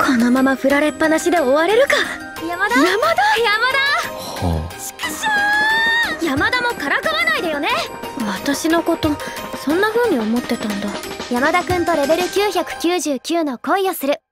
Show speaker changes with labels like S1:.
S1: このまま振られっぱなしで終われるか。
S2: 山田
S1: は
S2: ちくしょー、山田もからかわないでよね。
S1: 私のことそんな風に思ってたんだ。
S2: 山田くんとレベル999の恋をする。